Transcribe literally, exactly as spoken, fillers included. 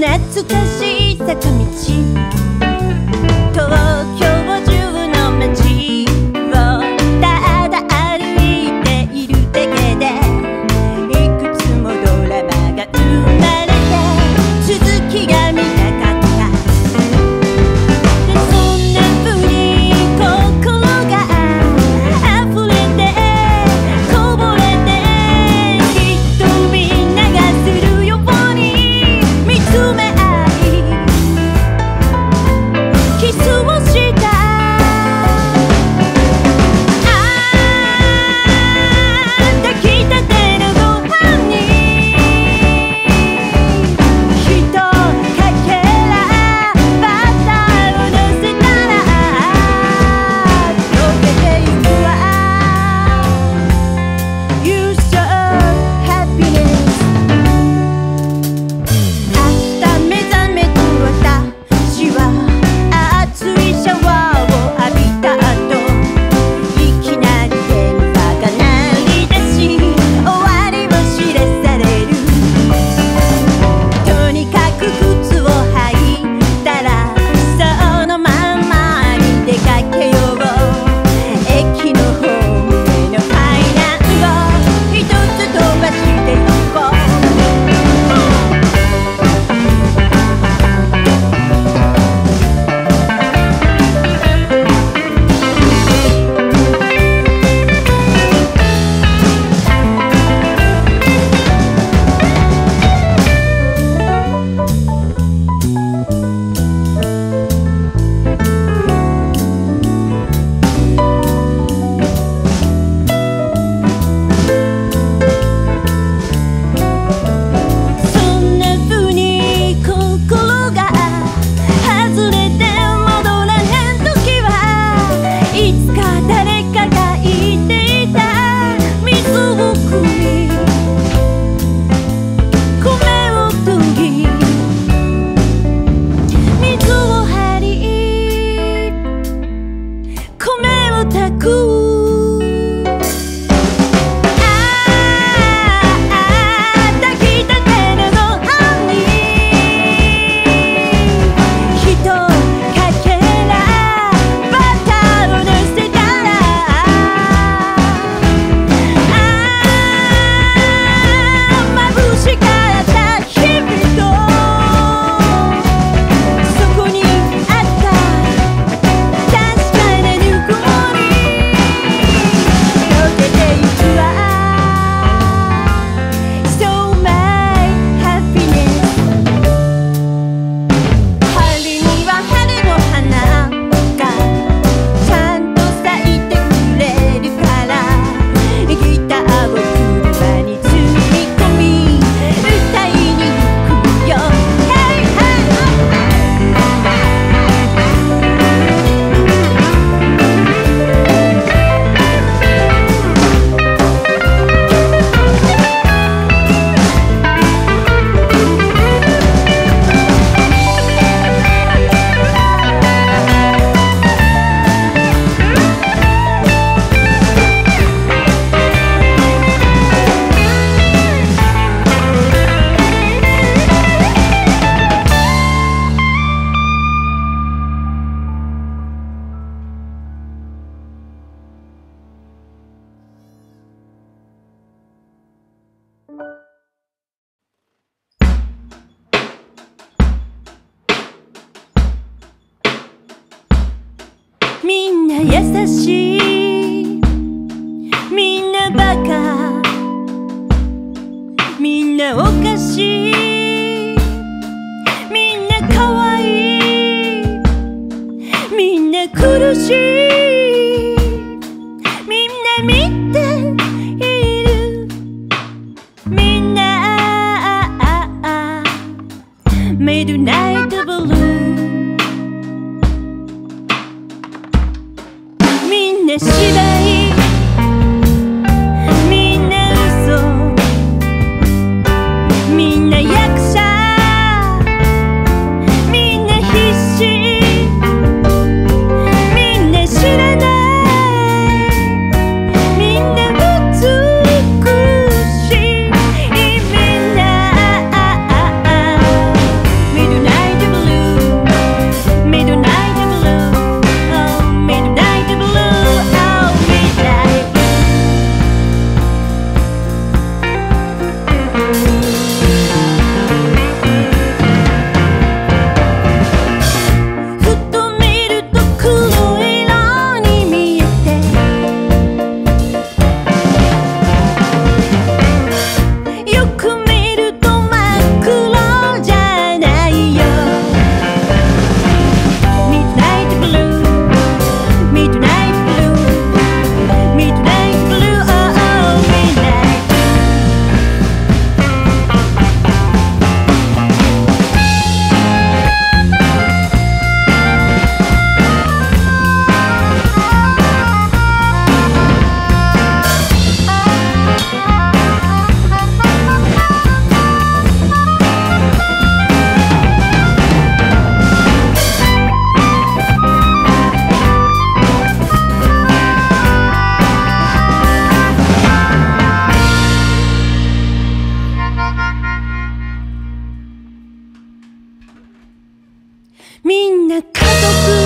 懐かしい坂道、東京中の街をただ歩いているだけでいくつもドラマが生まれて続きが見たかった。そんな風に心が溢れてこぼれて瞳流するように見つめ合いキスをした炊きたてのご飯にひとかけらバターをのせたら溶けてゆくわ You so happiness 明日目覚めた私は熱いシャワーを浴びた後いきなり電話が鳴り出し終わりを知らされる。とにかく靴を履いたらそのままに出かけよう。駅のホームへの階段を一つ飛ばしてゆこう。そんな風に心が外れて戻らへん時はいつか誰かが言っていた水を汲み米を研ぎ水を張り米を炊く。炊きたてのご飯にひとかけらバターをのせたら眩しかった日々とそこにあった確かなぬくもり溶けてゆくわ So my happiness 春には春の花がちゃんと咲いてくれるからギターを車に積み込み歌いに行くよ。Hey, hey. みんな優しいみんなバカみんなおかしいみんなかわいいみんな苦しいみんな見ているみんな Midnight Blue みんな芝居みんな嘘みんな役者みんな必死みんな知らないみんな美しいみんな緑みんな家族